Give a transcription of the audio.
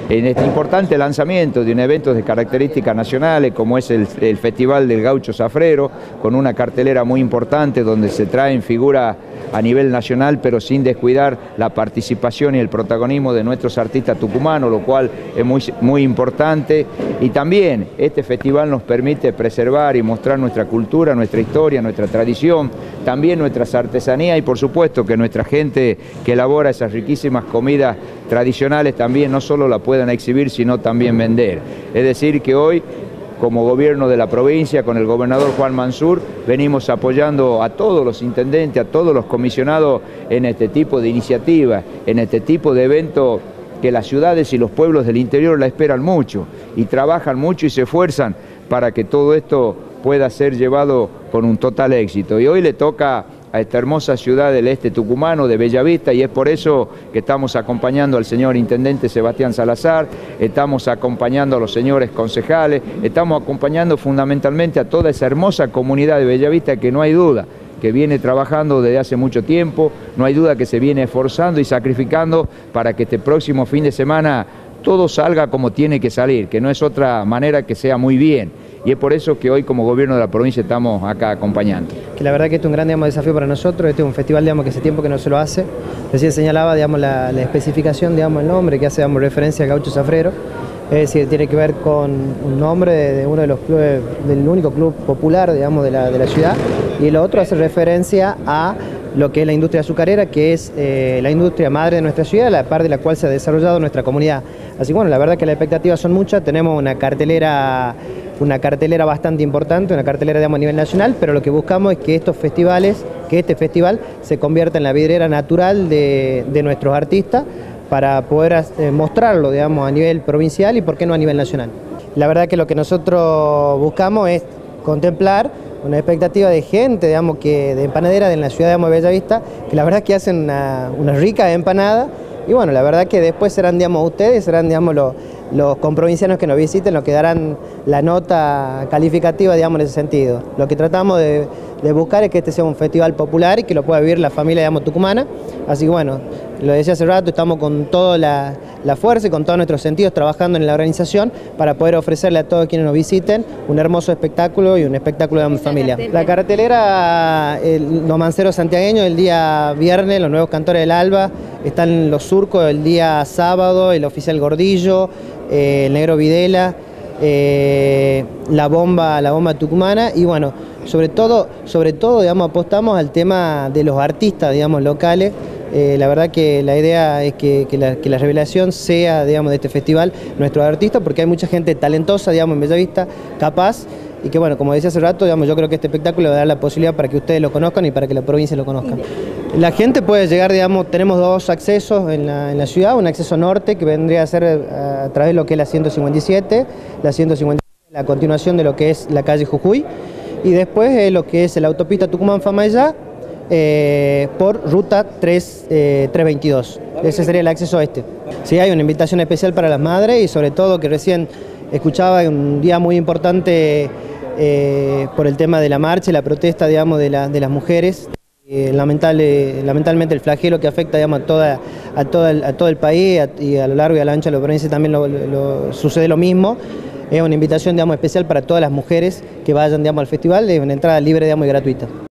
en este importante lanzamiento de un evento de características nacionales como es el Festival del Gaucho Zafrero, con una cartelera muy importante donde se traen figuras a nivel nacional, pero sin descuidar la participación y el protagonismo de nuestros artistas tucumanos, lo cual es muy importante. Y también este festival nos permite preservar y mostrar nuestra cultura, nuestra historia, nuestra tradición, también nuestras artesanías y por supuesto que nuestra gente que elabora esas riquísimas comidas tradicionales también no solo la puedan exhibir, sino también vender. Es decir, que hoy, como gobierno de la provincia, con el gobernador Juan Mansur, venimos apoyando a todos los intendentes, a todos los comisionados en este tipo de iniciativas, en este tipo de eventos que las ciudades y los pueblos del interior la esperan mucho y trabajan mucho y se esfuerzan para que todo esto pueda ser llevado con un total éxito. Y hoy le toca a esta hermosa ciudad del este tucumano, de Bellavista, y es por eso que estamos acompañando al señor intendente Sebastián Salazar, estamos acompañando a los señores concejales, estamos acompañando fundamentalmente a toda esa hermosa comunidad de Bellavista que no hay duda que viene trabajando desde hace mucho tiempo, no hay duda que se viene esforzando y sacrificando para que este próximo fin de semana todo salga como tiene que salir, que no es otra manera que sea muy bien. Y es por eso que hoy como gobierno de la provincia estamos acá acompañando. Que la verdad que este es un gran desafío para nosotros, este es un festival que hace tiempo que no se lo hace. Recién señalaba la especificación, el nombre que hace referencia a Gaucho Zafrero. Es decir, tiene que ver con un nombre de uno de los clubes, del único club popular de la ciudad, y lo otro hace referencia a lo que es la industria azucarera, que es la industria madre de nuestra ciudad, la par de la cual se ha desarrollado nuestra comunidad. Así que bueno, la verdad que las expectativas son muchas, tenemos una cartelera bastante importante, una cartelera a nivel nacional, pero lo que buscamos es que este festival se convierta en la vidriera natural de nuestros artistas para poder mostrarlo a nivel provincial y por qué no a nivel nacional. La verdad que lo que nosotros buscamos es contemplar una expectativa de gente, de empanadera de la ciudad de Bellavista, que la verdad que hacen una rica empanada. Y bueno, la verdad que después serán, ustedes, serán, los comprovincianos que nos visiten los que darán la nota calificativa, en ese sentido. Lo que tratamos de buscar es que este sea un festival popular y que lo pueda vivir la familia, tucumana. Así que bueno, lo decía hace rato, estamos con toda la fuerza y con todos nuestros sentidos trabajando en la organización para poder ofrecerle a todos quienes nos visiten un hermoso espectáculo y un espectáculo de familia. La cartelera, los manceros santiagueños el día viernes, los nuevos cantores del Alba, están los surcos el día sábado, el oficial Gordillo, el negro Videla, la bomba tucumana y bueno, sobre todo apostamos al tema de los artistas, locales. La verdad que la idea es que la revelación sea, de este festival, nuestros artistas, porque hay mucha gente talentosa, en Bellavista, capaz, y que bueno, como decía hace rato, yo creo que este espectáculo va a dar la posibilidad para que ustedes lo conozcan y para que la provincia lo conozca. La gente puede llegar, tenemos dos accesos en la ciudad, un acceso norte que vendría a ser a través de lo que es la 157, la continuación de lo que es la calle Jujuy, y después lo que es la autopista Tucumán-Famayá, por ruta 322. Ese sería el acceso este. Sí, hay una invitación especial para las madres y sobre todo que recién escuchaba un día muy importante por el tema de la marcha y la protesta, de las mujeres. Lamentablemente el flagelo que afecta, a todo el país y a lo largo y a lo ancho de la provincia también sucede lo mismo. Es una invitación, especial para todas las mujeres que vayan, al festival, de una entrada libre, y gratuita.